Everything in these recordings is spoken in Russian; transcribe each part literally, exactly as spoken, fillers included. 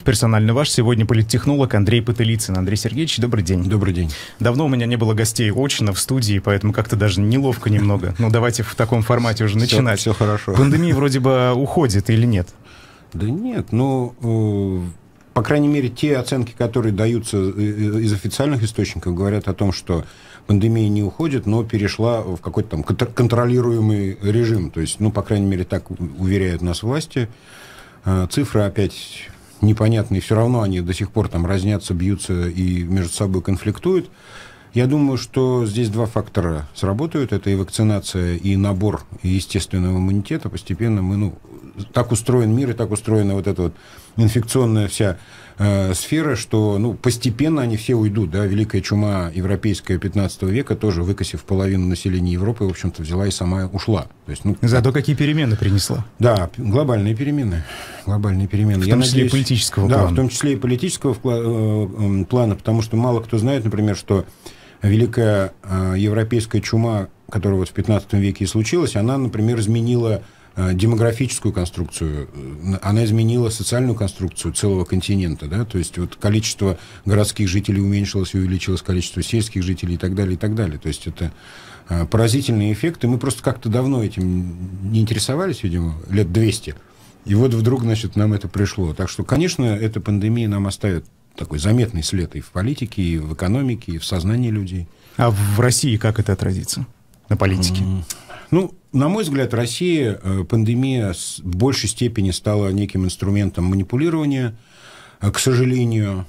Персонально ваш сегодня политтехнолог Андрей Потылицын. Андрей Сергеевич, добрый день. Добрый день. Давно у меня не было гостей очно в студии, поэтому как-то даже неловко немного. Ну, давайте в таком формате уже начинать. Все, все хорошо. Пандемия вроде бы уходит или нет? Да нет, ну, э, по крайней мере, те оценки, которые даются из официальных источников, говорят о том, что пандемия не уходит, но перешла в какой-то там контролируемый режим. То есть, ну, по крайней мере, так уверяют нас власти. Э, цифры опять непонятные, все равно они до сих пор там разнятся, бьются и между собой конфликтуют. Я думаю, что здесь два фактора сработают. Это и вакцинация, и набор естественного иммунитета. Постепенно мы, ну, так устроен мир, и так устроена вот эта вот инфекционная вся э, сфера, что, ну, постепенно они все уйдут. Да? Великая чума европейская пятнадцатого века, тоже выкосив половину населения Европы, в общем-то, взяла и сама ушла. То есть, ну, Зато какие перемены принесла? Да, глобальные перемены. Глобальные перемены. В том Я числе надеюсь, и политического да, плана. в том числе и политического вкла- плана, потому что мало кто знает, например, что великая э, европейская чума, которая вот в пятнадцатом веке и случилась, она, например, изменила э, демографическую конструкцию, она изменила социальную конструкцию целого континента, да, то есть вот количество городских жителей уменьшилось и увеличилось количество сельских жителей и так далее, и так далее. То есть это э, поразительные эффекты. Мы просто как-то давно этим не интересовались, видимо, лет двести. И вот вдруг, значит, нам это пришло. Так что, конечно, эта пандемия нам оставит такой заметный след и в политике, и в экономике, и в сознании людей. А в России как это отразится на политике? Mm. Ну, на мой взгляд, Россия, пандемия в большей степени стала неким инструментом манипулирования. К сожалению,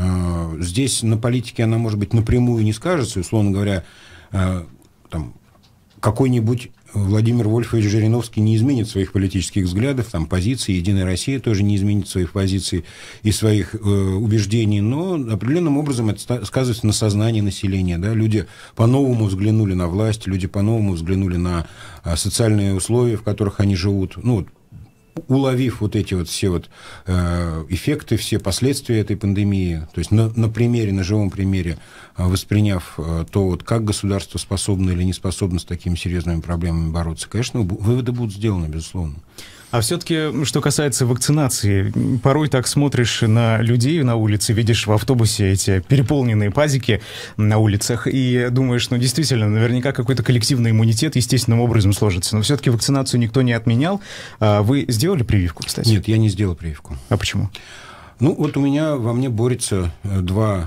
здесь на политике она, может быть, напрямую не скажется. Условно говоря, там, какой-нибудь Владимир Вольфович Жириновский не изменит своих политических взглядов, там, позиций, Единая Россия тоже не изменит своих позиций и своих э, убеждений, но определенным образом это сказывается на сознании населения. Да? Люди по-новому взглянули на власть, люди по-новому взглянули на а, социальные условия, в которых они живут. Ну, уловив вот эти вот все вот э, эффекты, все последствия этой пандемии, то есть на, на примере, на живом примере, э, восприняв э, то, вот, как государство способно или не способно с такими серьезными проблемами бороться, конечно, выводы будут сделаны, безусловно. А все-таки, что касается вакцинации, порой так смотришь на людей на улице, видишь в автобусе эти переполненные пазики на улицах и думаешь, ну, действительно, наверняка какой-то коллективный иммунитет естественным образом сложится. Но все-таки вакцинацию никто не отменял. Вы сделали прививку, кстати? Нет, я не сделал прививку. А почему? Ну, вот у меня во мне борются два,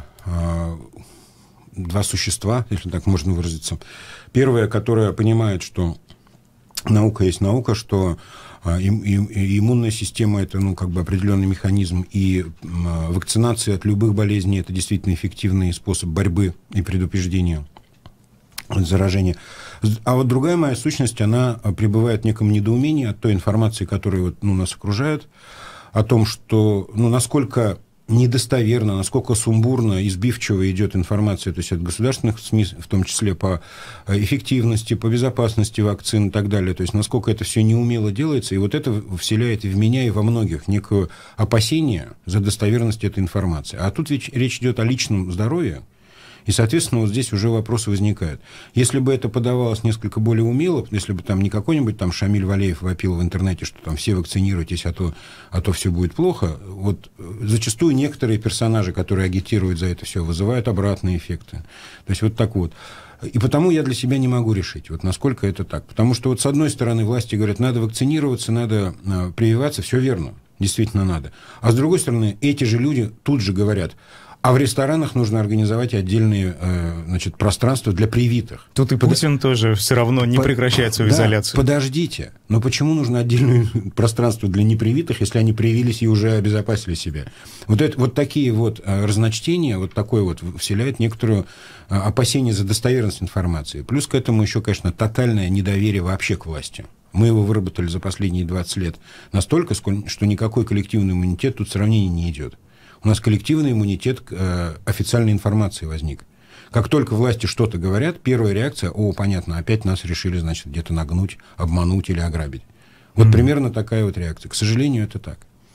два существа, если так можно выразиться. Первое, которое понимает, что наука есть наука, что И, и, иммунная система – это, ну, как бы определенный механизм, и э, вакцинация от любых болезней – это действительно эффективный способ борьбы и предупреждения заражения. А вот другая моя сущность, она пребывает в неком недоумении от той информации, которая вот, ну, нас окружает, о том, что, ну, насколько недостоверно, насколько сумбурно, избивчиво идет информация, то есть от государственных СМИ, в том числе по эффективности, по безопасности вакцин и так далее, то есть насколько это все неумело делается, и вот это вселяет и в меня, и во многих некое опасение за достоверность этой информации. А тут ведь речь идет о личном здоровье, и, соответственно, вот здесь уже вопросы возникают. Если бы это подавалось несколько более умело, если бы там не какой-нибудь там Шамиль Валеев вопил в интернете, что там все вакцинируйтесь, а то, а то все будет плохо, вот зачастую некоторые персонажи, которые агитируют за это все, вызывают обратные эффекты. То есть вот так вот. И потому я для себя не могу решить, вот насколько это так. Потому что вот с одной стороны власти говорят, надо вакцинироваться, надо э, прививаться, все верно, действительно надо. А с другой стороны, эти же люди тут же говорят, а в ресторанах нужно организовать отдельные, э, значит, пространства для привитых. Тут и Путин Под... тоже все равно не Под... прекращает свою да, изоляцию. Подождите, но почему нужно отдельное пространство для непривитых, если они привились и уже обезопасили себя? Вот, это, вот такие вот разночтения, вот такое вот вселяет некоторую опасение за достоверность информации. Плюс к этому еще, конечно, тотальное недоверие вообще к власти. Мы его выработали за последние двадцать лет настолько, что никакой коллективный иммунитет тут сравнения не идет. У нас коллективный иммунитет к э, официальной информации возник. Как только власти что-то говорят, первая реакция, о, понятно, опять нас решили, значит, где-то нагнуть, обмануть или ограбить. Вот mm-hmm. примерно такая вот реакция. К сожалению, это так.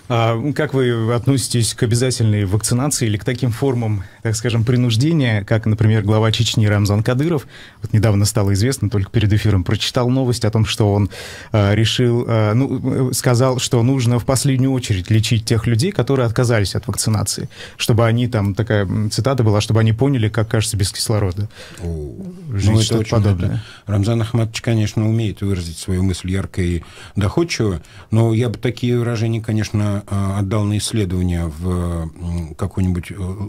А как вы относитесь к обязательной вакцинации или к таким формам, так скажем, принуждения, как, например, глава Чечни Рамзан Кадыров, вот недавно стало известно, только перед эфиром прочитал новость о том, что он а, решил, а, ну, сказал, что нужно в последнюю очередь лечить тех людей, которые отказались от вакцинации, чтобы они, там такая цитата была, чтобы они поняли, как кажется без кислорода. О, Жить, ну, что-то подобное. Это... Рамзан Ахматович, конечно, умеет выразить свою мысль ярко и доходчиво, но я бы такие выражения, конечно, отдал на исследование в какую-нибудь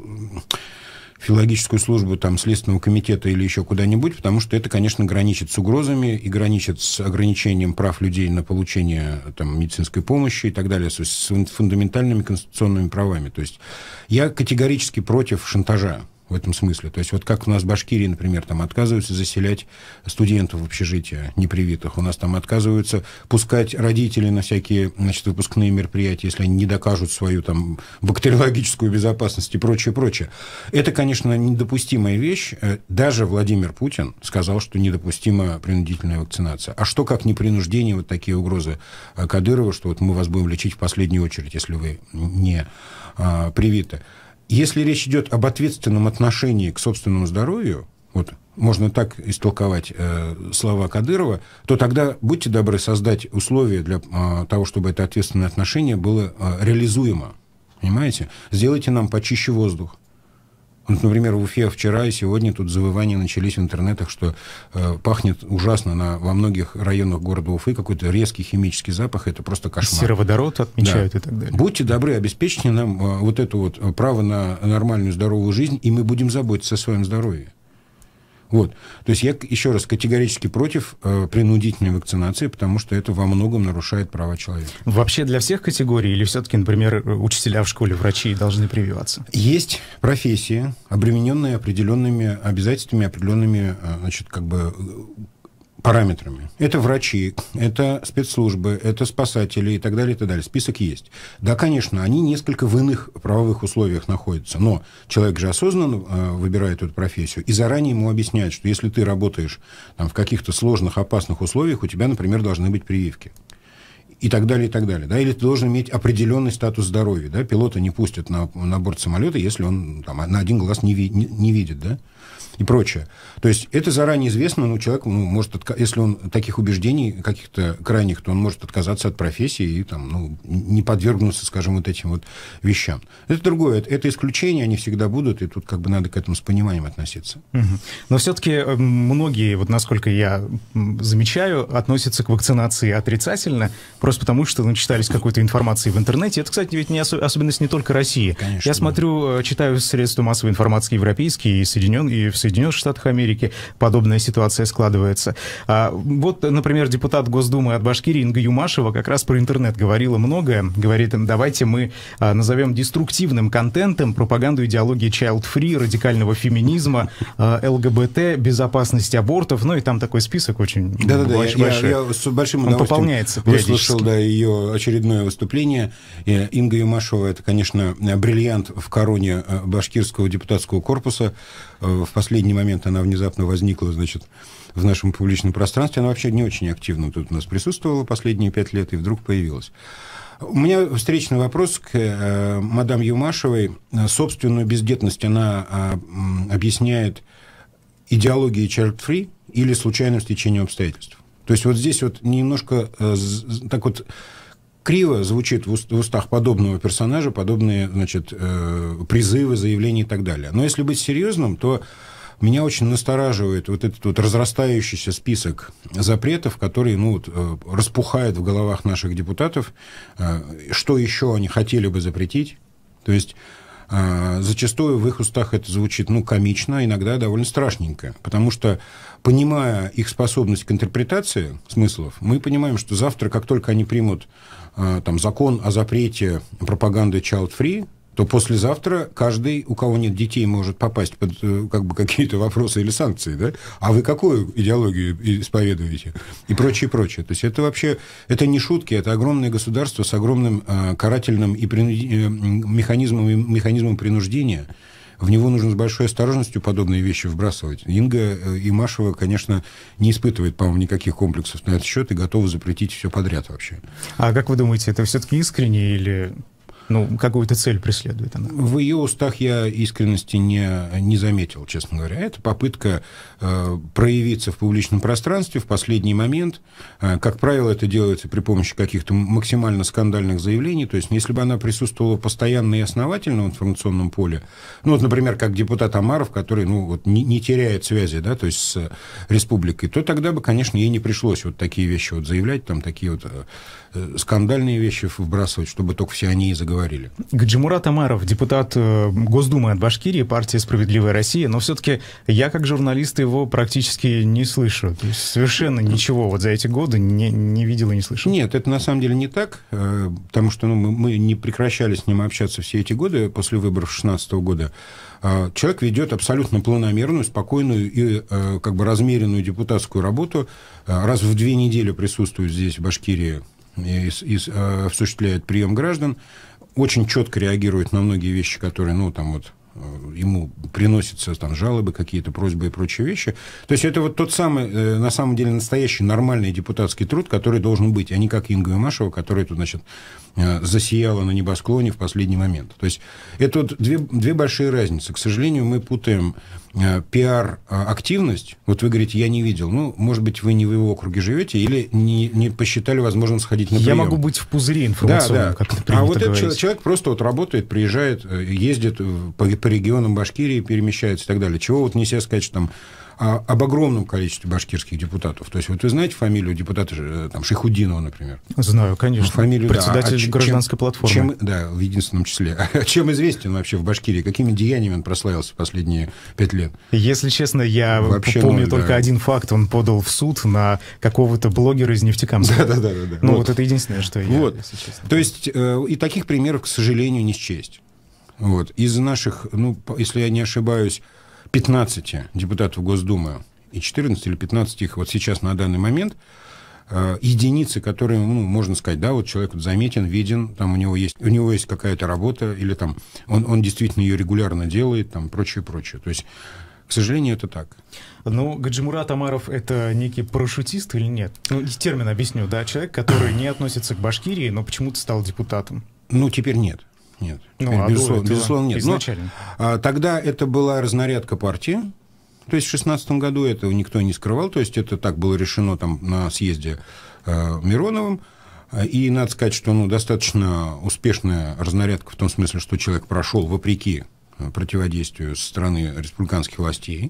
филологическую службу там, Следственного комитета или еще куда-нибудь, потому что это, конечно, граничит с угрозами и граничит с ограничением прав людей на получение там, медицинской помощи и так далее, с фундаментальными конституционными правами. То есть я категорически против шантажа в этом смысле. То есть вот как у нас в Башкирии, например, там отказываются заселять студентов в общежития непривитых, у нас там отказываются пускать родителей на всякие, значит, выпускные мероприятия, если они не докажут свою там бактериологическую безопасность и прочее, прочее. Это, конечно, недопустимая вещь. Даже Владимир Путин сказал, что недопустима принудительная вакцинация. А что как не принуждение, вот такие угрозы Кадырова, что вот мы вас будем лечить в последнюю очередь, если вы не а, привиты. Если речь идет об ответственном отношении к собственному здоровью, вот можно так истолковать э, слова Кадырова, то тогда будьте добры создать условия для э, того, чтобы это ответственное отношение было э, реализуемо. Понимаете? Сделайте нам почище воздух. Вот, например, в Уфе вчера и сегодня тут завывания начались в интернетах, что э, пахнет ужасно на, во многих районах города Уфы, какой-то резкий химический запах, это просто кошмар. Сероводород отмечают, да. И так далее. Будьте добры, обеспечьте нам э, вот это вот право на нормальную здоровую жизнь, и мы будем заботиться о своем здоровье. Вот. То есть я еще раз категорически против э, принудительной вакцинации, потому что это во многом нарушает права человека. Вообще для всех категорий или все-таки, например, учителя в школе, врачи должны прививаться? Есть профессии, обремененные определенными обязательствами, определенными, значит, как бы параметрами. Это врачи, это спецслужбы, это спасатели и так далее, и так далее. Список есть. Да, конечно, они несколько в иных правовых условиях находятся, но человек же осознанно э, выбирает эту профессию и заранее ему объясняет, что если ты работаешь там, в каких-то сложных, опасных условиях, у тебя, например, должны быть прививки. И так далее, и так далее. Да? Или ты должен иметь определенный статус здоровья. Да? Пилота не пустят на, на борт самолета, если он там, на один глаз не, ви, не, не видит, да? И прочее. То есть это заранее известно, но человек, ну, может, отка- если он таких убеждений каких-то крайних, то он может отказаться от профессии и там, ну, не подвергнуться, скажем, вот этим вот вещам. Это другое, это, это исключения, они всегда будут, и тут как бы надо к этому с пониманием относиться. Угу. Но все-таки многие, вот насколько я замечаю, относятся к вакцинации отрицательно, просто потому что начитались какой-то информации в интернете. Это, кстати, ведь не ос- особенность не только России. Конечно, я да. смотрю, читаю средства массовой информации европейские и Соединенные, и в Соединенных Штатах Америки подобная ситуация складывается. А вот, например, депутат Госдумы от Башкирии Инга Юмашева как раз про интернет говорила многое. Говорит, давайте мы а, назовем деструктивным контентом пропаганду идеологии child-free, радикального феминизма, а, ЛГБТ, безопасности абортов. Ну и там такой список очень да, большой. Да, да, я, я с большим Он удовольствием пополняется выслушал да, ее очередное выступление. Инга Юмашева — это, конечно, бриллиант в короне башкирского депутатского корпуса. В последний момент она внезапно возникла, значит, в нашем публичном пространстве. Она вообще не очень активно тут у нас присутствовала последние пять лет и вдруг появилась. У меня встречный вопрос к э, мадам Юмашевой. Собственную бездетность она э, объясняет идеологией child-free или случайным стечением обстоятельств. То есть вот здесь вот немножко э, так вот криво звучит в, уст, в устах подобного персонажа, подобные, значит, э, призывы, заявления и так далее. Но если быть серьезным, то меня очень настораживает вот этот вот разрастающийся список запретов, который, ну, вот, э, распухает в головах наших депутатов. Э, что еще они хотели бы запретить? То есть э, зачастую в их устах это звучит, ну, комично, иногда довольно страшненько. Потому что, понимая их способность к интерпретации смыслов, мы понимаем, что завтра, как только они примут там, закон о запрете пропаганды child-free, то послезавтра каждый, у кого нет детей, может попасть под как бы, какие-то вопросы или санкции. Да? А вы какую идеологию исповедуете? И прочее, прочее. То есть это вообще это не шутки, это огромное государство с огромным э, карательным и принуди... механизмом, механизмом принуждения, в него нужно с большой осторожностью подобные вещи вбрасывать. Инга Имашева, конечно, не испытывает, по-моему, никаких комплексов на этот счет и готова запретить все подряд вообще. А как вы думаете, это все-таки искренне или... Ну, какую-то цель преследует она? В ее устах я искренности не, не заметил, честно говоря. Это попытка э, проявиться в публичном пространстве в последний момент. Э, как правило, это делается при помощи каких-то максимально скандальных заявлений. То есть, если бы она присутствовала постоянно и основательно в информационном поле, ну, вот, например, как депутат Омаров, который, ну, вот, не, не теряет связи, да, то есть с республикой, то тогда бы, конечно, ей не пришлось вот такие вещи вот заявлять, там, такие вот э, скандальные вещи вбрасывать, чтобы только все они и заговорили. Гаджимурат Омаров, депутат Госдумы от Башкирии, партия «Справедливая Россия», но все-таки я, как журналист, его практически не слышу. То есть совершенно ничего вот за эти годы не, не видел и не слышал. Нет, это на самом деле не так, потому что ну, мы, мы не прекращали с ним общаться все эти годы, после выборов две тысячи шестнадцатого года. Человек ведет абсолютно планомерную, спокойную и как бы размеренную депутатскую работу. Раз в две недели присутствует здесь, в Башкирии, и, и осуществляет прием граждан. Очень четко реагирует на многие вещи, которые, ну, там вот, ему приносятся там, жалобы, какие-то просьбы и прочие вещи. То есть это вот тот самый, на самом деле, настоящий нормальный депутатский труд, который должен быть, а не как Инга Имашева, которая тут, значит, засияла на небосклоне в последний момент. То есть это вот две, две большие разницы. К сожалению, мы путаем пиар-активность. Вот вы говорите, я не видел. Ну, может быть, вы не в его округе живете или не, не посчитали возможным сходить на прием. Я могу быть в пузыре информационном, да, да. как это принято А вот говорить. этот человек просто вот работает, приезжает, ездит по, по регионам Башкирии, перемещается и так далее. Чего вот нельзя сказать, что там а, об огромном количестве башкирских депутатов. То есть вот вы знаете фамилию депутата там, Шейхуддинова, например? Знаю, конечно. Фамилию, председатель да. а гражданской чем, платформы. Чем, да, в единственном числе. А чем известен вообще в Башкирии? Какими деяниями он прославился последние пять лет? Если честно, я вообще помню ноль, только да. один факт. Он подал в суд на какого-то блогера из Нефтекамска. Да-да-да. Ну, вот. вот это единственное, что я, вот. если честно. То есть, э, и таких примеров, к сожалению, не счесть. Вот. Из наших, ну, если я не ошибаюсь, пятнадцати депутатов Госдумы, и четырнадцать или пятнадцать их вот сейчас на данный момент, э, единицы, которые, ну, можно сказать, да, вот человек заметен, виден, там у него есть, у него есть какая-то работа, или там он, он действительно ее регулярно делает, там, прочее, прочее. То есть, к сожалению, это так. Ну, Гаджимурат Омаров — это некий парашютист или нет? Ну, термин объясню, да, человек, который не относится к Башкирии, но почему-то стал депутатом. Ну, теперь нет. Нет, ну, а безусловно, безусловно нет. Изначально. Но, а, тогда это была разнарядка партии. То есть в шестнадцатом году этого никто не скрывал, то есть это так было решено там на съезде э, Мироновым, и надо сказать, что ну, достаточно успешная разнарядка в том смысле, что человек прошел вопреки противодействию со стороны республиканских властей,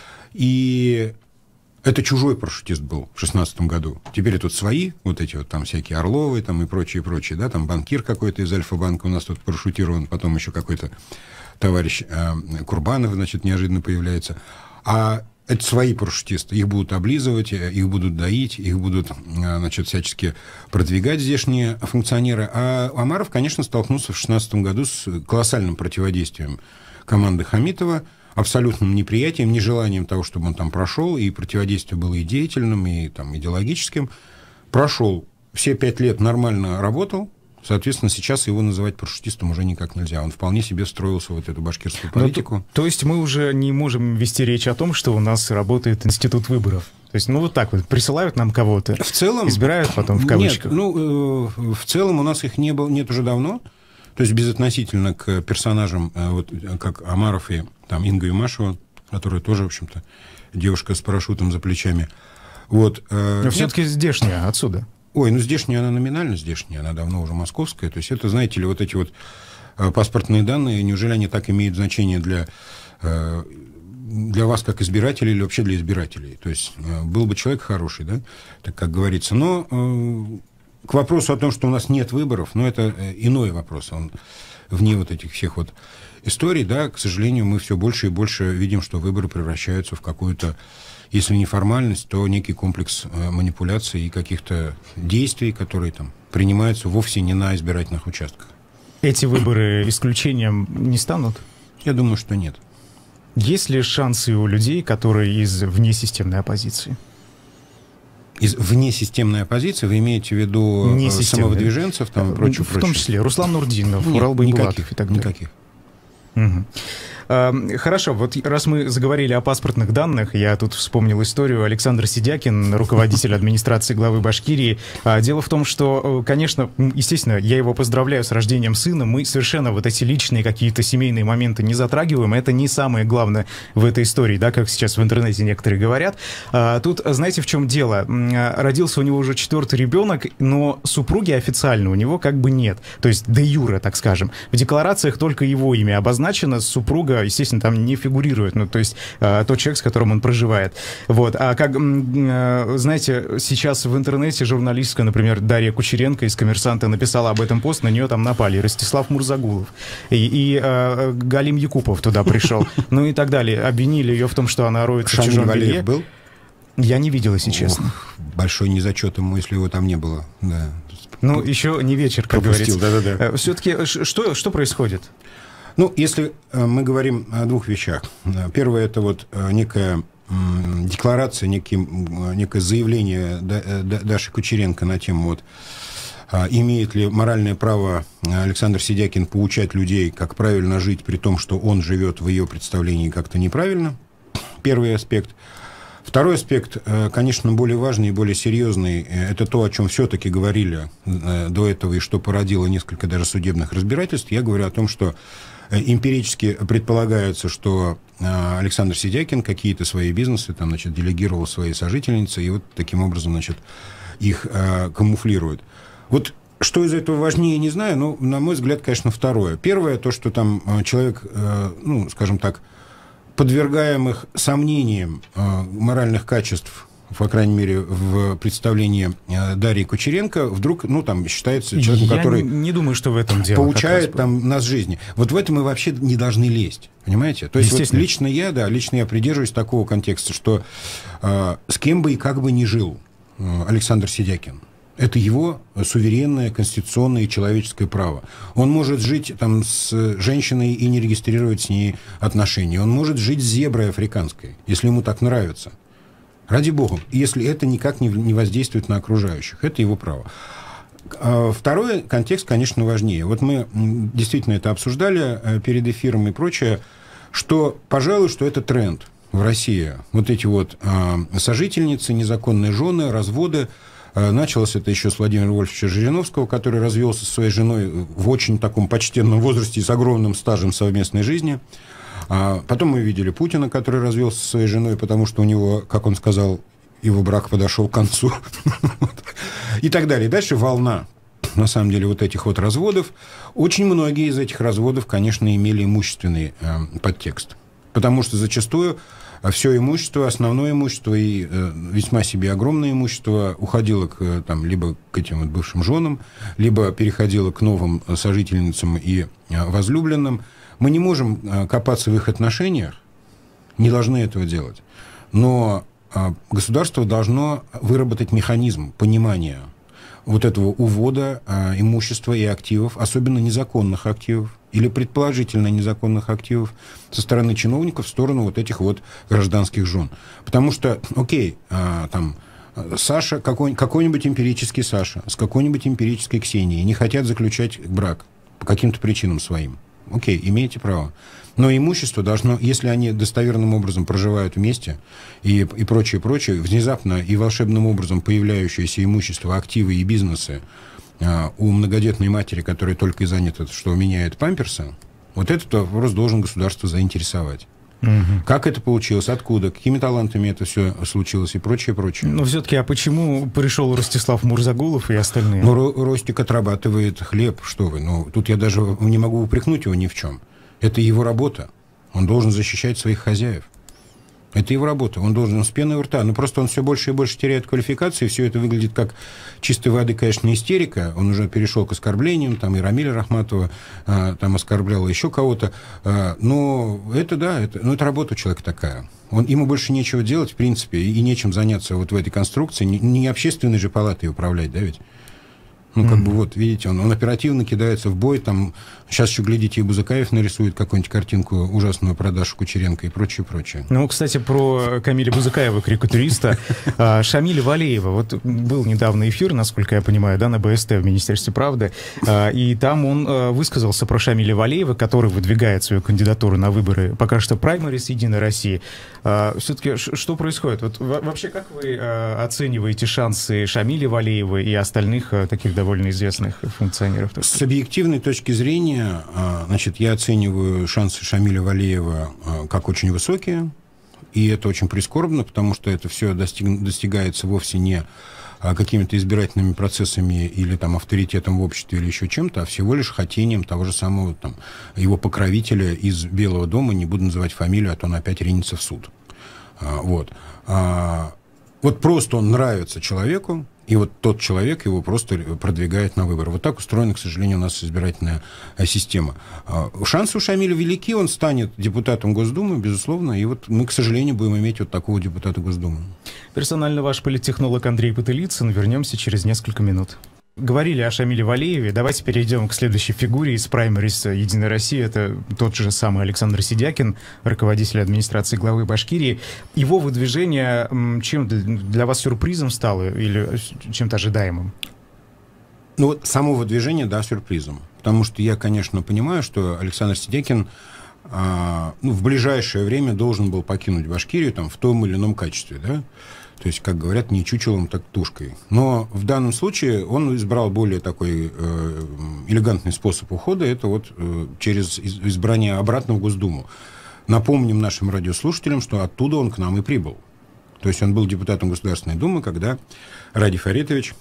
и это чужой парашютист был в шестнадцатом году. Теперь тут свои, вот эти вот там всякие Орловы там и прочие, прочие, да, там банкир какой-то из Альфа-банка у нас тут парашютирован, потом еще какой-то товарищ э, Курбанов, значит, неожиданно появляется. А это свои парашютисты. Их будут облизывать, их будут доить, их будут, значит, всячески продвигать здешние функционеры. А Омаров, конечно, столкнулся в шестнадцатом году с колоссальным противодействием команды Хамитова, абсолютным неприятием, нежеланием того, чтобы он там прошел, и противодействие было и деятельным, и там, идеологическим. Прошел, все пять лет нормально работал. Соответственно, сейчас его называть парашютистом уже никак нельзя. Он вполне себе встроился в вот эту башкирскую политику. Ну, то, то есть мы уже не можем вести речь о том, что у нас работает институт выборов. То есть, ну, вот так вот, присылают нам кого-то, в целом, избирают потом в кавычках. Нет, ну, э, в целом у нас их не было, нет уже давно. То есть, безотносительно к персонажам, э, вот, как Омаров и там, Инга Имашева, которая тоже, в общем-то, девушка с парашютом за плечами. Вот, э, Но все-таки здешняя, отсюда. Ой, ну здешняя, она номинально здешняя, она давно уже московская. То есть это, знаете ли, вот эти вот э, паспортные данные, неужели они так имеют значение для, э, для вас как избирателей или вообще для избирателей? То есть э, был бы человек хороший, да, так как говорится. Но э, к вопросу о том, что у нас нет выборов, ну это э, иной вопрос, он вне вот этих всех вот историй, да, к сожалению, мы все больше и больше видим, что выборы превращаются в какую-то, если не формальность, то некий комплекс э, манипуляций и каких-то действий, которые там принимаются вовсе не на избирательных участках. Эти выборы исключением не станут? Я думаю, что нет. Есть ли шансы у людей, которые из внесистемной оппозиции? Из внесистемной оппозиции вы имеете в виду самовыдвиженцев там, и прочее, в том числе Руслан Нурдинов, Урал Байбулатов и так далее? Никаких. Угу. Хорошо, вот раз мы заговорили о паспортных данных, я тут вспомнил историю. Александр Сидякин, руководитель администрации главы Башкирии. Дело в том, что, конечно, естественно, я его поздравляю с рождением сына. Мы совершенно вот эти личные какие-то семейные моменты не затрагиваем. Это не самое главное в этой истории, да, как сейчас в интернете некоторые говорят. Тут, знаете, в чем дело? Родился у него уже четвертый ребенок, но супруги официально у него как бы нет. То есть де юре, так скажем. В декларациях только его имя обозначено, супруга, естественно, там не фигурирует. Ну, то есть тот человек, с которым он проживает. Вот. А как, знаете, сейчас в интернете журналистка, например, Дарья Кучеренко из «Коммерсанта» написала об этом пост, на нее там напали Ростислав Мурзагулов. И, и э, Галим Якупов туда пришел. Ну и так далее. Обвинили ее в том, что она роется в чужом белье. Был? Я не видел, если честно. Ох, большой незачет ему, если его там не было. Да. Ну, еще не вечер, как Пропустил, говорится. Да-да-да. Все-таки что, что происходит? Ну, если мы говорим о двух вещах. Первое, это вот некая декларация, некий, некое заявление Даши Кучеренко на тему, вот, имеет ли моральное право Александр Сидякин поучать людей, как правильно жить, при том, что он живет в ее представлении как-то неправильно. Первый аспект. Второй аспект, конечно, более важный и более серьезный, это то, о чем все-таки говорили до этого и что породило несколько даже судебных разбирательств. Я говорю о том, что эмпирически предполагается, что Александр Сидякин какие-то свои бизнесы там, значит, делегировал своей сожительнице, и вот таким образом, значит, их камуфлирует. Вот что из этого важнее, не знаю, но, на мой взгляд, конечно, второе. Первое, то, что там человек, ну, скажем так, подвергаемых сомнениям э, моральных качеств, по крайней мере, в представлении э, Дарьи Кучеренко, вдруг, ну, там, считается человеком, Я который... не думаю, что в этом дело. Поучает там нас жизни. Вот в этом мы вообще не должны лезть, понимаете? То есть вот лично я, да, лично я придерживаюсь такого контекста, что э, с кем бы и как бы ни жил э, Александр Сидякин, это его суверенное, конституционное и человеческое право. Он может жить там с женщиной и не регистрировать с ней отношения. Он может жить с зеброй африканской, если ему так нравится. Ради бога. Если это никак не воздействует на окружающих. Это его право. Второй контекст, конечно, важнее. Вот мы действительно это обсуждали перед эфиром и прочее, что, пожалуй, что это тренд в России. Вот эти вот сожительницы, незаконные жены, разводы. Началось это еще с Владимира Вольфовича Жириновского, который развелся со своей женой в очень таком почтенном возрасте и с огромным стажем совместной жизни. А потом мы видели Путина, который развелся со своей женой, потому что у него, как он сказал, его брак подошел к концу. И так далее. Дальше волна, на самом деле, вот этих вот разводов. Очень многие из этих разводов, конечно, имели имущественный подтекст. Потому что зачастую все имущество, основное имущество и э, весьма себе огромное имущество уходило к, там, либо к этим вот бывшим женам, либо переходило к новым сожительницам и э, возлюбленным. Мы не можем э, копаться в их отношениях, не должны этого делать. Но э, государство должно выработать механизм понимания вот этого увода э, имущества и активов, особенно незаконных активов, или предположительно незаконных активов со стороны чиновников в сторону вот этих вот гражданских жен. Потому что, окей, а, там, Саша, какой, какой-нибудь эмпирический Саша с какой-нибудь эмпирической Ксенией не хотят заключать брак по каким-то причинам своим. Окей, имеете право. Но имущество должно, если они достоверным образом проживают вместе и, и прочее, прочее, внезапно и волшебным образом появляющееся имущество, активы и бизнесы у многодетной матери, которая только и занята, что меняет памперсы, вот этот вопрос должен государство заинтересовать. Угу. Как это получилось, откуда, какими талантами это все случилось и прочее, прочее. Но все-таки, а почему пришел Ростислав Мурзагулов и остальные? Ну, Ростик отрабатывает хлеб, что вы. Ну, тут я даже не могу упрекнуть его ни в чем. Это его работа. Он должен защищать своих хозяев. Это его работа. Он должен с пеной у рта. Ну, просто он все больше и больше теряет квалификации. Все это выглядит как чистой воды, конечно, истерика. Он уже перешел к оскорблениям. Там и Рамиля Рахматова а, там оскорблял еще кого-то. А, но это, да, это, ну, это работа у человека такая. Он, ему больше нечего делать, в принципе, и, и нечем заняться вот в этой конструкции. Не, не общественной же палатой управлять, да ведь? Ну, как Mm-hmm. бы вот, видите, он, он оперативно кидается в бой, там, сейчас еще, глядите, и Бузыкаев нарисует какую-нибудь картинку ужасную про Дашу Кучеренко и прочее, прочее. Ну, кстати, про Камиля Бузыкаева, карикатуриста. Шамиля Валеева. Вот был недавно эфир, насколько я понимаю, да, на БСТ в Министерстве правды, и там он высказался про Шамиля Валеева, который выдвигает свою кандидатуру на выборы, пока что праймерис «Единой России». Все-таки что происходит? Вот вообще, как вы оцениваете шансы Шамиля Валеева и остальных таких довольно известных функционеров? С объективной точки зрения, значит, я оцениваю шансы Шамиля Валеева как очень высокие, и это очень прискорбно, потому что это все достиг, достигается вовсе не какими-то избирательными процессами или там авторитетом в обществе или еще чем-то, а всего лишь хотением того же самого там, его покровителя из Белого дома, не буду называть фамилию, а то он опять ринется в суд. Вот. Вот просто он нравится человеку, и вот тот человек его просто продвигает на выборы. Вот так устроена, к сожалению, у нас избирательная система. Шансы у Шамиля велики, он станет депутатом Госдумы, безусловно, и вот мы, к сожалению, будем иметь вот такого депутата Госдумы. Персонально ваш политтехнолог Андрей Потылицын. Вернемся через несколько минут. Говорили о Шамиле Валееве. Давайте перейдем к следующей фигуре из праймериса «Единой России». Это тот же самый Александр Сидякин, руководитель администрации главы Башкирии. Его выдвижение чем для вас сюрпризом стало или чем-то ожидаемым? Ну вот само выдвижение, да, сюрпризом. Потому что я, конечно, понимаю, что Александр Сидякин а, ну, в ближайшее время должен был покинуть Башкирию там, в том или ином качестве, да. То есть, как говорят, не чучелом, так тушкой. Но в данном случае он избрал более такой э, элегантный способ ухода. Это вот э, через избрание обратно в Госдуму. Напомним нашим радиослушателям, что оттуда он к нам и прибыл. То есть он был депутатом Государственной Думы, когда Ради Фаритович,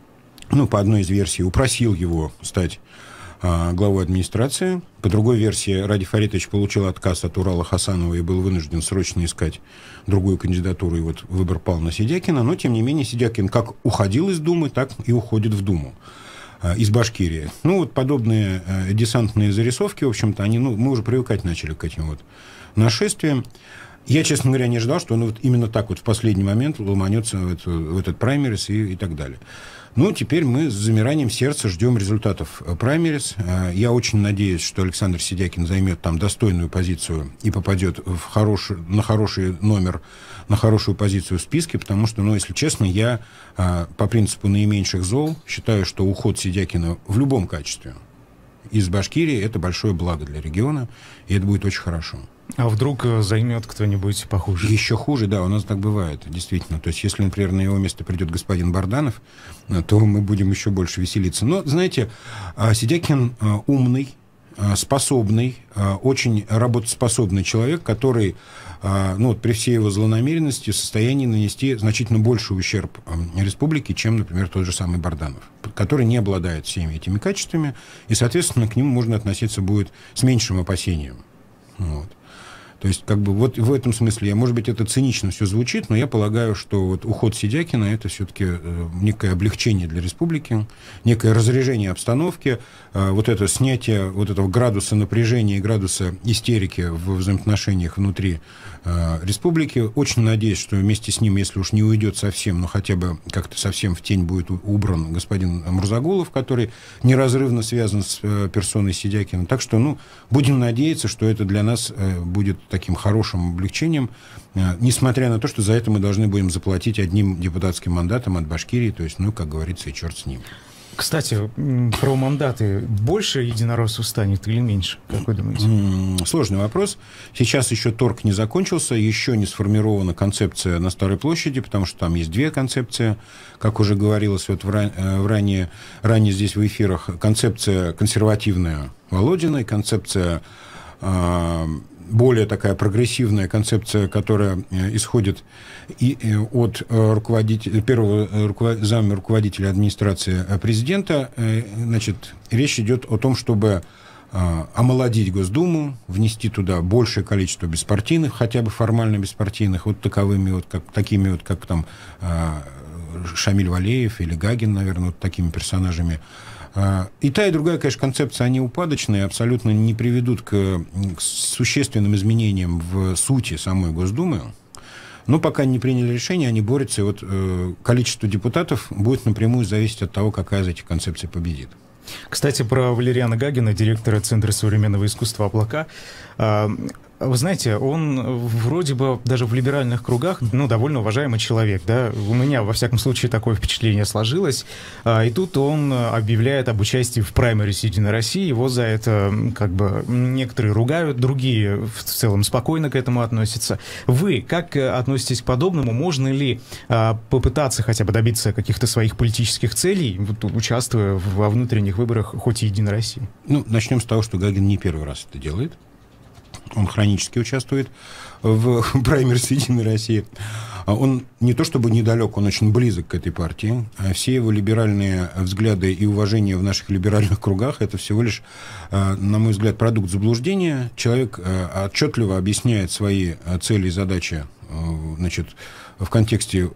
ну, по одной из версий, упросил его стать э, главой администрации. По другой версии, Ради Фаритович получил отказ от Урала Хасанова и был вынужден срочно искать другую кандидатуру, и вот выбор пал на Сидякина, но, тем не менее, Сидякин как уходил из Думы, так и уходит в Думу э, из Башкирии. Ну, вот подобные э, десантные зарисовки, в общем-то, они, ну, мы уже привыкать начали к этим вот нашествиям. Я, честно говоря, не ожидал, что он вот именно так вот в последний момент ломанется в, эту, в этот праймерис и, и так далее. Ну, теперь мы с замиранием сердца ждем результатов праймерис. Я очень надеюсь, что Александр Сидякин займет там достойную позицию и попадет в хороший, на хороший номер, на хорошую позицию в списке, потому что, ну, если честно, я по принципу наименьших зол считаю, что уход Сидякина в любом качестве из Башкирии – это большое благо для региона, и это будет очень хорошо. А вдруг займет кто-нибудь похуже? Еще хуже, да, у нас так бывает, действительно. То есть, если, например, на его место придет господин Барданов, то мы будем еще больше веселиться. Но, знаете, Сидякин умный, способный, очень работоспособный человек, который, ну, вот, при всей его злонамеренности в состоянии нанести значительно больший ущерб республике, чем, например, тот же самый Барданов, который не обладает всеми этими качествами, и, соответственно, к нему можно относиться будет с меньшим опасением. Вот. То есть, как бы, вот в этом смысле, я, может быть, это цинично все звучит, но я полагаю, что вот уход Сидякина – это все-таки э, некое облегчение для республики, некое разряжение обстановки, э, вот это снятие вот этого градуса напряжения и градуса истерики в взаимоотношениях внутри э, республики. Очень надеюсь, что вместе с ним, если уж не уйдет совсем, но хотя бы как-то совсем в тень будет убран господин Мурзагулов, который неразрывно связан с э, персоной Сидякина. Так что, ну, будем надеяться, что это для нас э, будет таким хорошим облегчением, несмотря на то, что за это мы должны будем заплатить одним депутатским мандатом от Башкирии, то есть, ну, как говорится, и черт с ним. Кстати, про мандаты. Больше единороссов станет или меньше, как вы думаете? Сложный вопрос. Сейчас еще торг не закончился, еще не сформирована концепция на Старой площади, потому что там есть две концепции, как уже говорилось вот в, ран... в ранее, ранее здесь в эфирах. Концепция консервативная Володина и концепция более такая прогрессивная концепция, которая исходит и от руководителя, первого руковод, зама руководителя администрации президента. Значит, речь идет о том, чтобы омолодить Госдуму, внести туда большее количество беспартийных, хотя бы формально беспартийных, вот таковыми вот, как, такими вот, как там Шамиль Валеев или Гагин, наверное, вот такими персонажами. И та, и другая, конечно, концепция, они упадочные, абсолютно не приведут к, к существенным изменениям в сути самой Госдумы. Но пока не приняли решение, они борются, и вот э, количество депутатов будет напрямую зависеть от того, какая из этих концепций победит. Кстати, про Валериана Гагина, директора Центра современного искусства «Облака». Вы знаете, он вроде бы даже в либеральных кругах, ну, довольно уважаемый человек, да, у меня, во всяком случае, такое впечатление сложилось, и тут он объявляет об участии в праймериз «Единой России», его за это, как бы, некоторые ругают, другие в целом спокойно к этому относятся. Вы как относитесь к подобному? Можно ли попытаться хотя бы добиться каких-то своих политических целей, участвуя во внутренних выборах хоть и «Единой России»? Ну, начнем с того, что Гагин не первый раз это делает. Он хронически участвует в праймериз «Единой России». Он не то чтобы недалек, он очень близок к этой партии. Все его либеральные взгляды и уважение в наших либеральных кругах — это всего лишь, на мой взгляд, продукт заблуждения. Человек отчетливо объясняет свои цели и задачи, значит, в контексте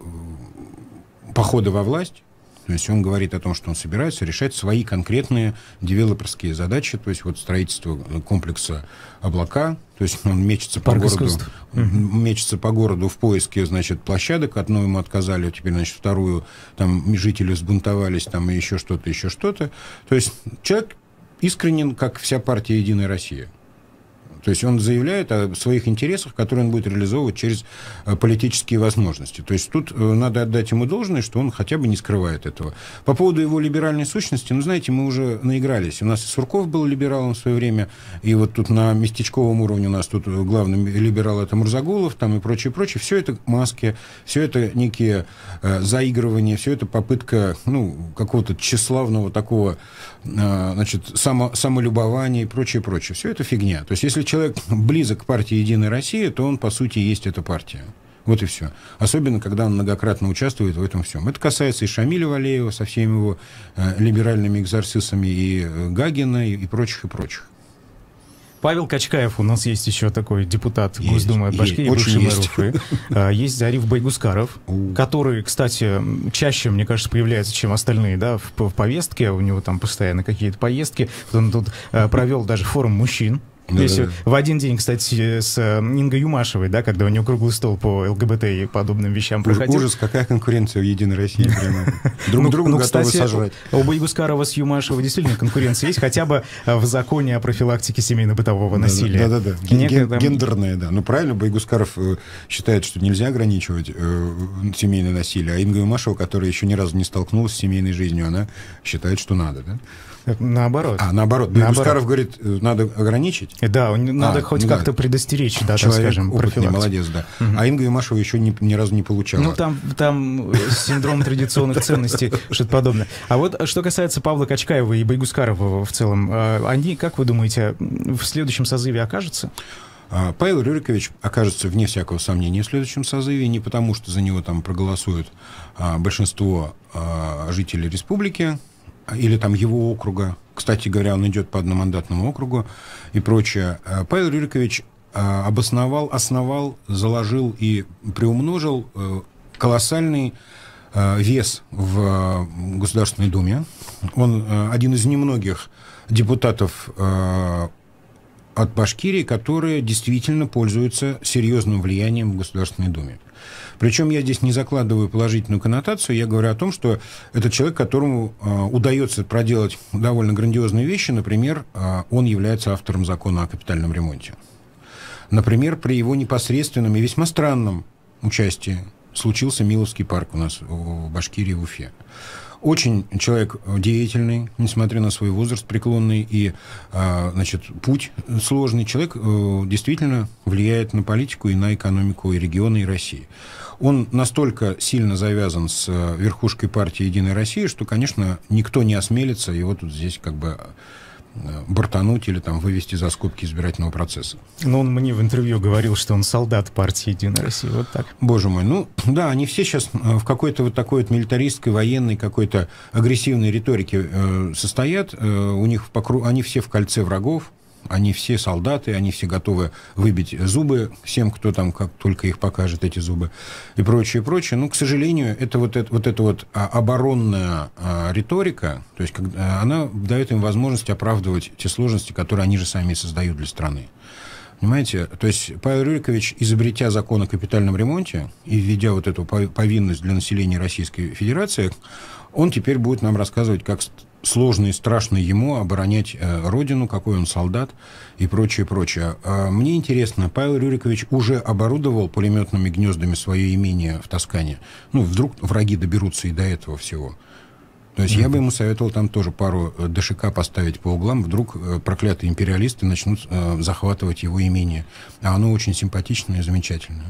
похода во власть. То есть он говорит о том, что он собирается решать свои конкретные девелоперские задачи, то есть вот строительство комплекса «Облака», то есть он мечется по городу, мечется по городу в поиске, значит, площадок. Одну ему отказали, теперь, значит, вторую, там жители взбунтовались, там и еще что-то, еще что-то. То есть человек искренен, как вся партия «Единая Россия». То есть он заявляет о своих интересах, которые он будет реализовывать через политические возможности. То есть тут надо отдать ему должное, что он хотя бы не скрывает этого. По поводу его либеральной сущности, ну, знаете, мы уже наигрались. У нас и Сурков был либералом в свое время, и вот тут на местечковом уровне у нас тут главный либерал — это Мурзагулов, там и прочее, прочее. Все это маски, все это некие э, заигрывания, все это попытка, ну, какого-то тщеславного такого, э, значит, само, самолюбования и прочее, прочее. Все это фигня. То есть если человек близок к партии «Единая Россия», то он, по сути, есть эта партия. Вот и все. Особенно, когда он многократно участвует в этом всем. Это касается и Шамиля Валеева со всеми его э, либеральными экзорсисами, и э, Гагина, и, и прочих, и прочих. Павел Качкаев у нас есть еще такой депутат есть, Госдумы от Башкирии, бывший мэр Уфы. Есть Зариф Байгускаров, который, кстати, чаще, мне кажется, появляется, чем остальные, да, в, в повестке. У него там постоянно какие-то поездки. Он тут провел даже форум мужчин. Да, Если да, да. В один день, кстати, с Ингой Юмашевой, да, когда у нее круглый стол по ЛГБТ и подобным вещам проходил. Ужас, какая конкуренция в «Единой России». Друг друга готовы сожрать. У Байгускарова с Юмашевой действительно конкуренция есть, хотя бы в законе о профилактике семейно-бытового насилия. Да-да-да. Гендерное, да. Ну, правильно, Байгускаров считает, что нельзя ограничивать семейное насилие, а Инга Юмашева, которая еще ни разу не столкнулась с семейной жизнью, она считает, что надо, да? Наоборот. А, наоборот. Байгускаров говорит, надо ограничить. Да, надо а, хоть ну, как-то да. предостеречь, да, так скажем, профилактику. Молодец, да. Угу. А Инга Юмашева еще ни, ни разу не получала. Ну, там, там синдром традиционных ценностей, что-то подобное. А вот что касается Павла Качкаева и Байгускарова в целом, они, как вы думаете, в следующем созыве окажутся? Павел Рюрикович окажется, вне всякого сомнения, в следующем созыве, не потому, что за него там проголосует большинство жителей республики, или там его округа. Кстати говоря, он идет по одномандатному округу и прочее. Павел Рюрикович обосновал, основал, заложил и приумножил колоссальный вес в Государственной Думе. Он один из немногих депутатов от Башкирии, которые действительно пользуются серьезным влиянием в Государственной Думе. Причем я здесь не закладываю положительную коннотацию, я говорю о том, что это человек, которому э, удается проделать довольно грандиозные вещи. Например, э, он является автором закона о капитальном ремонте. Например, при его непосредственном и весьма странном участии случился Миловский парк у нас в Башкирии, в Уфе. Очень человек деятельный, несмотря на свой возраст преклонный и, значит, путь сложный. Человек действительно влияет на политику и на экономику и региона, и России. Он настолько сильно завязан с верхушкой партии «Единая Россия», что, конечно, никто не осмелится его тут здесь как бы бортануть или там вывести за скобки избирательного процесса. Но он мне в интервью говорил, что он солдат партии «Единая Россия». Вот так. Боже мой, ну да, они все сейчас в какой-то вот такой вот милитаристской, военной, какой-то агрессивной риторике э, состоят. Э, у них в покру... Они все в кольце врагов. Они все солдаты, они все готовы выбить зубы всем, кто там как только их покажет, эти зубы, и прочее, прочее. Но, к сожалению, это вот, это, вот эта вот оборонная а, риторика, то есть когда, она дает им возможность оправдывать те сложности, которые они же сами создают для страны. Понимаете? То есть Павел Рюрикович, изобретя закон о капитальном ремонте и введя вот эту повинность для населения Российской Федерации, он теперь будет нам рассказывать, как сложно и страшно ему оборонять э, родину, какой он солдат и прочее, прочее. А мне интересно, Павел Рюрикович уже оборудовал пулеметными гнездами свое имение в Тоскане? Ну, вдруг враги доберутся и до этого всего. То есть mm-hmm. я бы ему советовал там тоже пару ДШК поставить по углам, вдруг э, проклятые империалисты начнут э, захватывать его имение. А оно очень симпатичное и замечательное.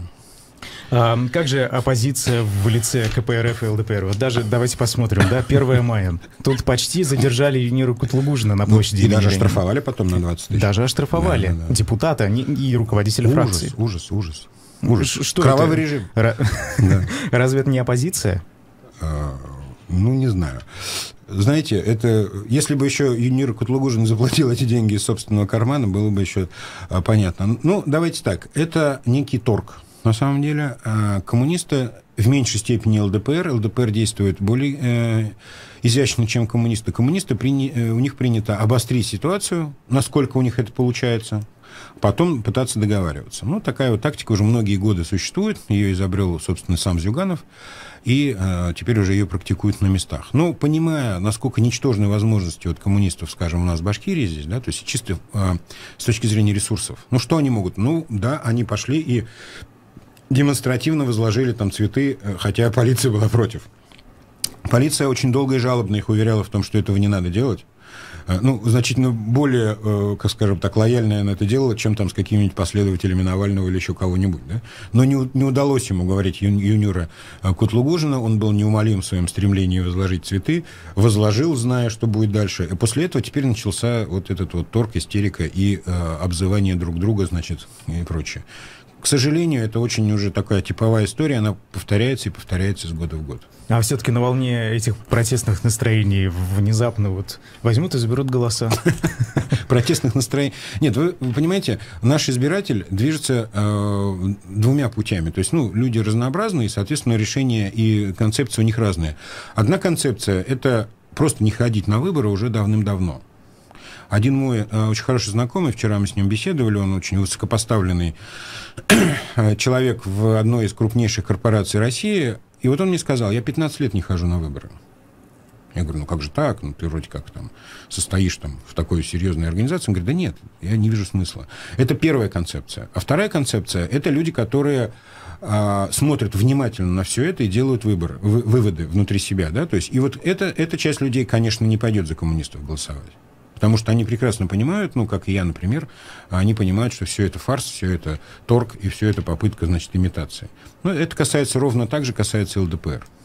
А как же оппозиция в лице ка пэ эр эф и эл дэ пэ эр? Вот даже давайте посмотрим, да, первое мая. Тут почти задержали Юнира Кутлугужина на площади. Ну, и даже оштрафовали потом на двадцать тысяч. Даже оштрафовали. Да, да, да. Депутата и руководителя ужас, фракции. Ужас, ужас, ужас. Что Кровавый это? режим. Ра... Разве это не оппозиция? А, ну, не знаю. Знаете, это, если бы еще Юнир Кутлугужин заплатил эти деньги из собственного кармана, было бы еще а, понятно. Ну, давайте так. Это некий торг. На самом деле, а, коммунисты в меньшей степени эл дэ пэ эр. эл дэ пэ эр действует более э, изящно, чем коммунисты. Коммунисты, прини, э, у них принято обострить ситуацию, насколько у них это получается, потом пытаться договариваться. Ну, такая вот тактика уже многие годы существует. Ее изобрел, собственно, сам Зюганов. И э, теперь уже ее практикуют на местах. Но, понимая, насколько ничтожны возможности от коммунистов, скажем, у нас в Башкирии здесь, да, то есть чисто э, с точки зрения ресурсов. Ну, что они могут? Ну, да, они пошли и демонстративно возложили там цветы, хотя полиция была против. Полиция очень долго и жалобно их уверяла в том, что этого не надо делать. Ну, значительно более, как скажем так, лояльно она это делала, чем там с какими-нибудь последователями Навального или еще кого-нибудь. Да? Но не, не удалось ему говорить ю, Юнира Кутлугужина, он был неумолим в своем стремлении возложить цветы, возложил, зная, что будет дальше. И после этого теперь начался вот этот вот торг, истерика и э, обзывание друг друга, значит, и прочее. К сожалению, это очень уже такая типовая история, она повторяется и повторяется из года в год. А все-таки на волне этих протестных настроений внезапно вот возьмут и заберут голоса. Протестных настроений. Нет, вы, вы понимаете, наш избиратель движется э, двумя путями. То есть, ну, люди разнообразные, и, соответственно, решения и концепции у них разные. Одна концепция – это просто не ходить на выборы уже давным-давно. Один мой э, очень хороший знакомый, вчера мы с ним беседовали, он очень высокопоставленный человек в одной из крупнейших корпораций России, и вот он мне сказал, я пятнадцать лет не хожу на выборы. Я говорю, ну как же так, ну ты вроде как там состоишь там в такой серьезной организации. Он говорит, да нет, я не вижу смысла. Это первая концепция. А вторая концепция, это люди, которые а, смотрят внимательно на все это и делают выбор, вы, выводы внутри себя, да, то есть, и вот это, эта часть людей, конечно, не пойдет за коммунистов голосовать. Потому что они прекрасно понимают, ну, как и я, например, они понимают, что все это фарс, все это торг и все это попытка, значит, имитации. Но это касается ровно так же, касается эл дэ пэ эр.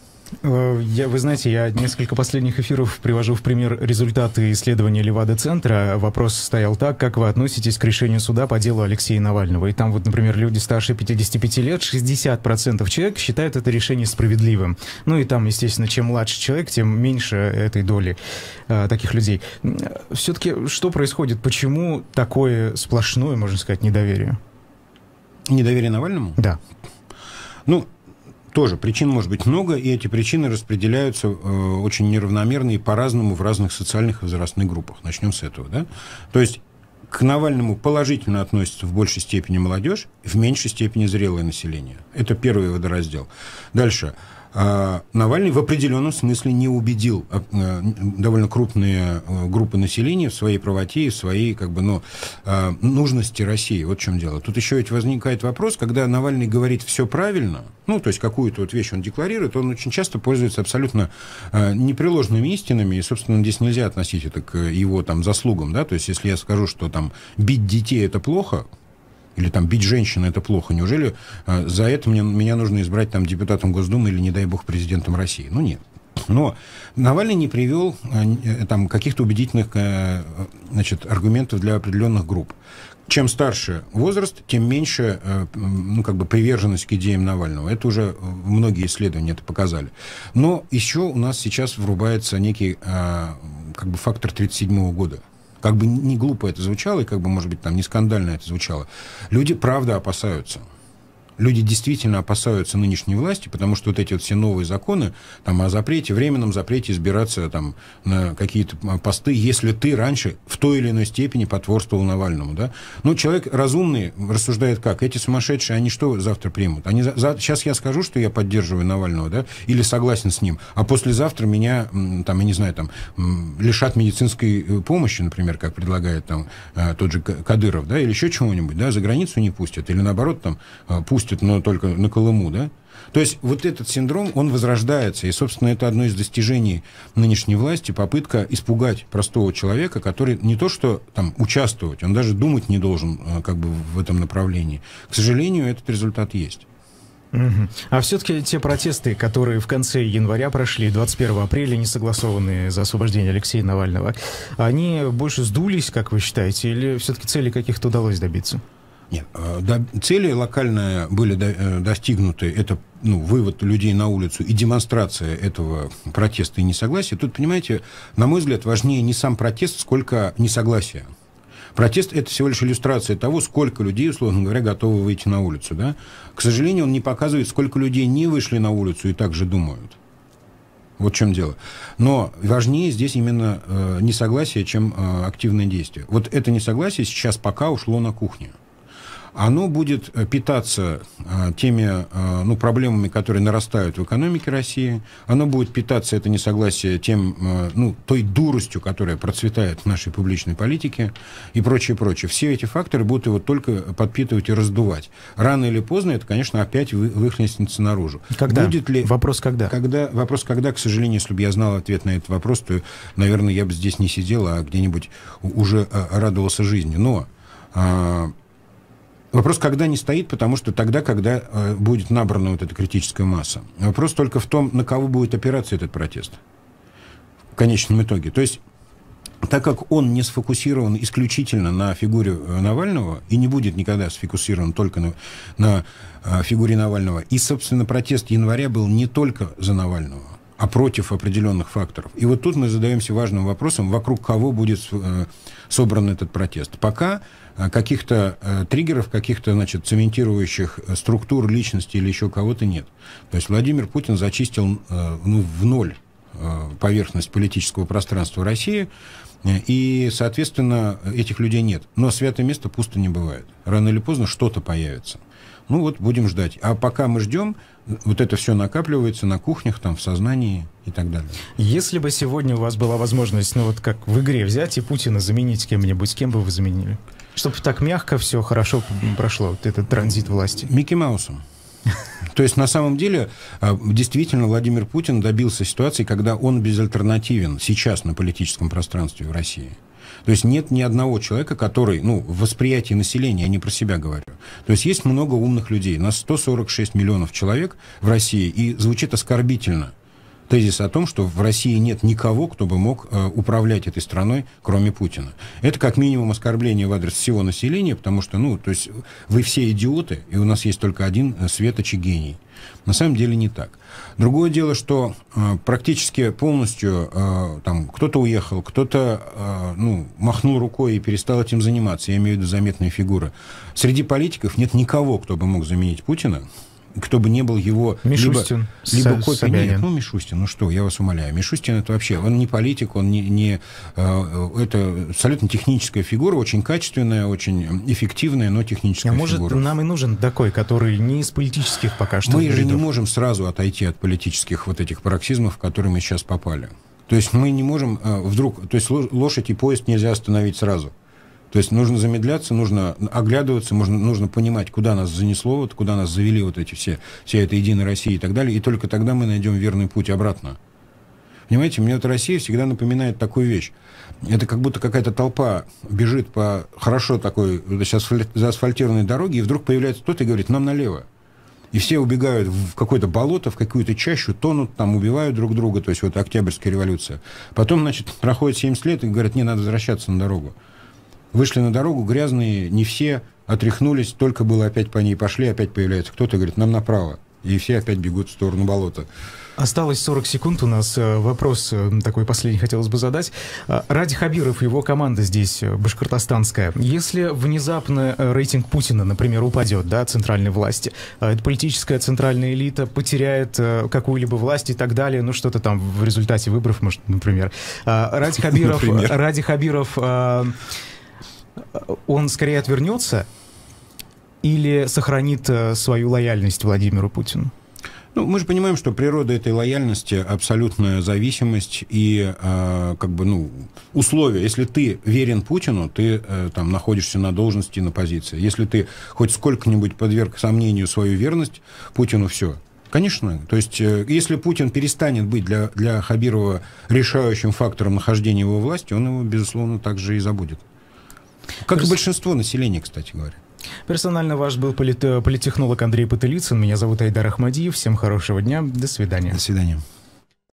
Я, вы знаете, я несколько последних эфиров привожу в пример результаты исследования Левада-центра. Вопрос стоял так, как вы относитесь к решению суда по делу Алексея Навального. И там вот, например, люди старше пятидесяти пяти лет, шестьдесят процентов человек считают это решение справедливым. Ну и там, естественно, чем младше человек, тем меньше этой доли а, таких людей. Все-таки что происходит? Почему такое сплошное, можно сказать, недоверие? Недоверие Навальному? Да. Ну, тоже причин может быть много, и эти причины распределяются э, очень неравномерно и по-разному в разных социальных и возрастных группах. Начнем с этого, да? То есть к Навальному положительно относится в большей степени молодежь, в меньшей степени зрелое население. Это первый водораздел. Дальше. Навальный в определенном смысле не убедил довольно крупные группы населения в своей правоте и в своей, как бы, ну, нужности России. Вот в чем дело. Тут еще ведь возникает вопрос, когда Навальный говорит все правильно, ну, то есть какую-то вот вещь он декларирует, он очень часто пользуется абсолютно непреложными истинами, и, собственно, здесь нельзя относить это к его там заслугам, да, то есть если я скажу, что там бить детей это плохо, или там бить женщин это плохо. Неужели э, за это мне, меня нужно избрать там депутатом Госдумы или, не дай бог, президентом России? Ну, нет. Но Навальный не привел э, там каких-то убедительных э, значит, аргументов для определенных групп. Чем старше возраст, тем меньше э, ну, как бы приверженность к идеям Навального. Это уже многие исследования это показали. Но еще у нас сейчас врубается некий э, как бы фактор тридцать седьмого года. Как бы не глупо это звучало, и как бы, может быть, там не скандально это звучало. Люди, правда, опасаются. люди действительно опасаются нынешней власти, потому что вот эти вот все новые законы там, о запрете, временном запрете избираться там, на какие-то посты, если ты раньше в той или иной степени потворствовал Навальному. Да? Ну, человек разумный рассуждает как? Эти сумасшедшие, они что завтра примут? Они за, за, сейчас я скажу, что я поддерживаю Навального, да, или согласен с ним, а послезавтра меня, там, я не знаю, там, лишат медицинской помощи, например, как предлагает там тот же Кадыров, да, или еще чего-нибудь, да, за границу не пустят, или наоборот, там, пустят, но только на Колыму, да. То есть вот этот синдром, он возрождается, и, собственно, это одно из достижений нынешней власти, попытка испугать простого человека, который не то что там участвовать, он даже думать не должен как бы в этом направлении. К сожалению, этот результат есть. Угу. А все-таки те протесты, которые в конце января прошли, двадцать первого апреля, не согласованные за освобождение Алексея Навального, они больше сдулись, как вы считаете, или все-таки цели каких-то удалось добиться? Нет, цели локальные были достигнуты, это ну, вывод людей на улицу и демонстрация этого протеста и несогласия. Тут, понимаете, на мой взгляд, важнее не сам протест, сколько несогласие. Протест – это всего лишь иллюстрация того, сколько людей, условно говоря, готовы выйти на улицу. Да? К сожалению, он не показывает, сколько людей не вышли на улицу и также думают. Вот в чем дело. Но важнее здесь именно э, несогласие, чем э, активное действие. Вот это несогласие сейчас пока ушло на кухню. Оно будет питаться а, теми а, ну, проблемами, которые нарастают в экономике России. Оно будет питаться, это несогласие, тем, а, ну, той дуростью, которая процветает в нашей публичной политике и прочее, прочее. Все эти факторы будут его только подпитывать и раздувать. Рано или поздно это, конечно, опять вы, выхлестнется наружу. Когда? Будет ли... Вопрос когда? когда? Вопрос когда, к сожалению, если бы я знал ответ на этот вопрос, то, наверное, я бы здесь не сидел, а где-нибудь уже а, радовался жизни. Но... А, Вопрос, когда не стоит, потому что тогда, когда э, будет набрана вот эта критическая масса. Вопрос только в том, на кого будет опираться этот протест в конечном итоге. То есть, так как он не сфокусирован исключительно на фигуре Навального и не будет никогда сфокусирован только на, на э, фигуре Навального, и, собственно, протест января был не только за Навального, а против определенных факторов. И вот тут мы задаемся важным вопросом, вокруг кого будет э, собран этот протест. Пока э, каких-то э, триггеров, каких-то, значит, цементирующих структур, личности или еще кого-то нет. То есть Владимир Путин зачистил э, ну, в ноль э, поверхность политического пространства России, э, и, соответственно, этих людей нет. Но святое место пусто не бывает. Рано или поздно что-то появится. Ну вот, будем ждать. А пока мы ждем, вот это все накапливается на кухнях, там, в сознании и так далее. Если бы сегодня у вас была возможность, ну вот как в игре, взять и Путина заменить кем-нибудь, с кем бы вы заменили? Чтобы так мягко все хорошо прошло, вот этот транзит власти. Микки Маусом. То есть, на самом деле, действительно, Владимир Путин добился ситуации, когда он безальтернативен сейчас на политическом пространстве в России. То есть нет ни одного человека, который, ну, в восприятии населения, я не про себя говорю. То есть есть много умных людей. Нас сто сорок шесть миллионов человек в России, и звучит оскорбительно тезис о том, что в России нет никого, кто бы мог э, управлять этой страной, кроме Путина. Это как минимум оскорбление в адрес всего населения, потому что, ну, то есть вы все идиоты, и у нас есть только один светоч и гений. На самом деле не так. Другое дело, что э, практически полностью э, там кто-то уехал, кто-то э, ну, махнул рукой и перестал этим заниматься. Я имею в виду заметные фигуры. Среди политиков нет никого, кто бы мог заменить Путина, кто бы не был его... Мишустин, либо, либо копией. Нет, ну, Мишустин, ну что, я вас умоляю. Мишустин это вообще, он не политик, он не... не э, это абсолютно техническая фигура, очень качественная, очень эффективная, но техническая а может, фигура. нам и нужен такой, который не из политических пока что. Мы же рядов. не можем сразу отойти от политических вот этих пароксизмов, в которые мы сейчас попали. То есть мы не можем э, вдруг... То есть лошадь и поезд нельзя остановить сразу. То есть нужно замедляться, нужно оглядываться, нужно, нужно понимать, куда нас занесло, вот, куда нас завели вот эти все, вся эта Единая Россия и так далее, и только тогда мы найдем верный путь обратно. Понимаете, мне эта Россия всегда напоминает такую вещь. Это как будто какая-то толпа бежит по хорошо такой сейчас заасфальтированной дороге, и вдруг появляется кто-то и говорит, нам налево. И все убегают в какое-то болото, в какую-то чащу, тонут, там, убивают друг друга, то есть вот Октябрьская революция. Потом, значит, проходит семьдесят лет и говорят, не, надо возвращаться на дорогу. Вышли на дорогу, грязные, не все, отряхнулись, только было опять по ней пошли, опять появляется кто-то, говорит, нам направо. и все опять бегут в сторону болота. Осталось сорок секунд у нас. Вопрос такой последний хотелось бы задать. Ради Хабиров и его команда здесь, башкортостанская, если внезапно рейтинг Путина, например, упадет, да, центральной власти, эта политическая центральная элита потеряет какую-либо власть и так далее, ну что-то там в результате выборов, может, например. Ради Хабиров, ради Хабиров он скорее отвернется или сохранит свою лояльность Владимиру Путину? Ну, мы же понимаем, что природа этой лояльности — абсолютная зависимость и э, как бы, ну, условия. Если ты верен Путину, ты э, там находишься на должности, на позиции. Если ты хоть сколько-нибудь подверг сомнению свою верность Путину, все. Конечно. То есть, э, если Путин перестанет быть для, для Хабирова решающим фактором нахождения его власти, он его, безусловно, также и забудет. Как Перс... и большинство населения, кстати говоря. Персонально ваш был полит... политтехнолог Андрей Потылицын. Меня зовут Айдар Ахмадиев. Всем хорошего дня. До свидания. До свидания.